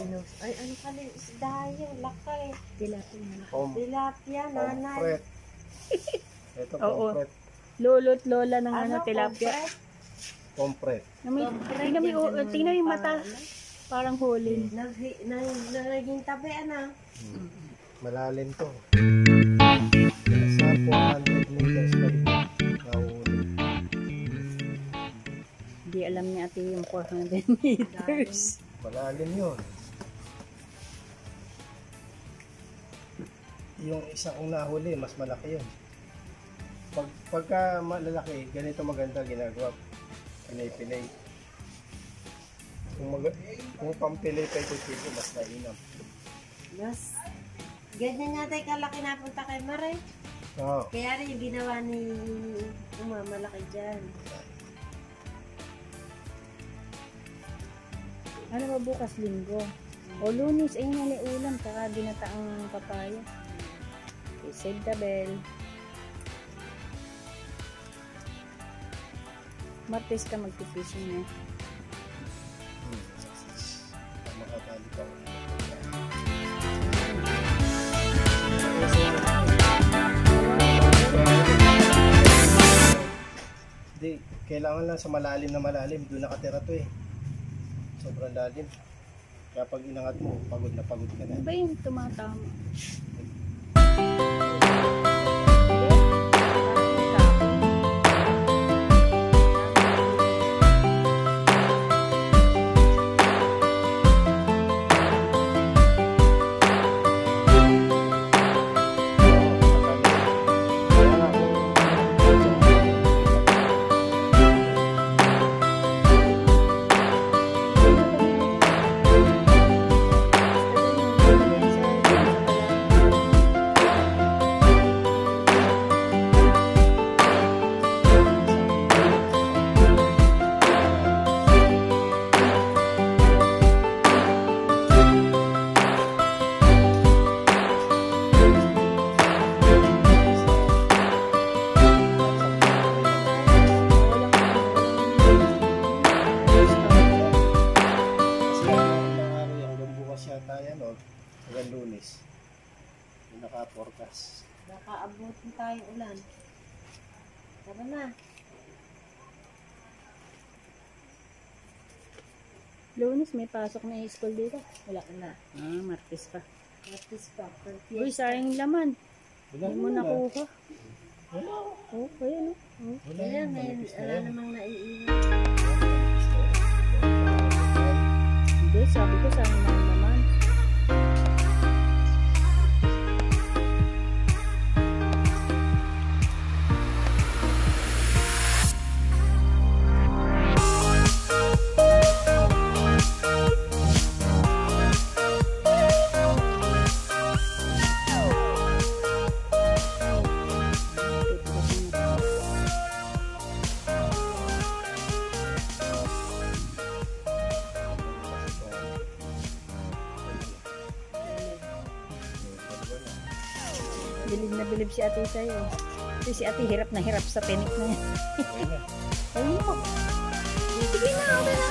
Ay, ano ka na isda yun? Lakay. Pom, Tilapia, nanay. Pomfret. Ito, Oo. pomfret. Lolo't lola ng ano, tilapia. Pomfret? Pomfret. Tingnan mo yung mata. Parang huli. Naging tabi, ano? Malalim to. Sa 400 meters pa rin. Nahuli. Hindi alam niya ate yung 400 meters. Malalim yun. Yung isa kong nahuli, mas malaki yun. Pagka malalaki, ganito maganda ginagawa. Pinay-pinay. Kung pampilay pa ito, mas mainam. Yes. Ganyan nga tayo kalaki napunta kay Maray. Oo. Kaya rin yung ginawa ni malaki dyan. Ano ba bukas linggo? O Lunes, ayun nga may ulam, saka ginataang papaya. Okay, save the bell. Martes ka magpipishing na. Makatali pa ako. Hindi, kailangan lang sa malalim na malalim. Doon nakatira to eh. Sobrang lalim. Kaya pag inangat mo, pagod na pagod ka na. Ano ba yung tumatama? Hanggang Lunes. Yung naka-forecast. Nakaabutin tayo ulan. Tara na. Lunes, may pasok na school dito. Wala ka na. Martes pa. Practice pa. Uy, sayang yung laman. Wala Hindi mo nakuha. Wala. Oh, ayan o. Oh. Wala Kaya yan. wala namang naiiwan. Hindi, sabi ko sayang lang naman. Bilib na bilib si ate sa'yo. Kasi si ate hirap na hirap sa tinik na yan. Ayun po. Sige na, okay na.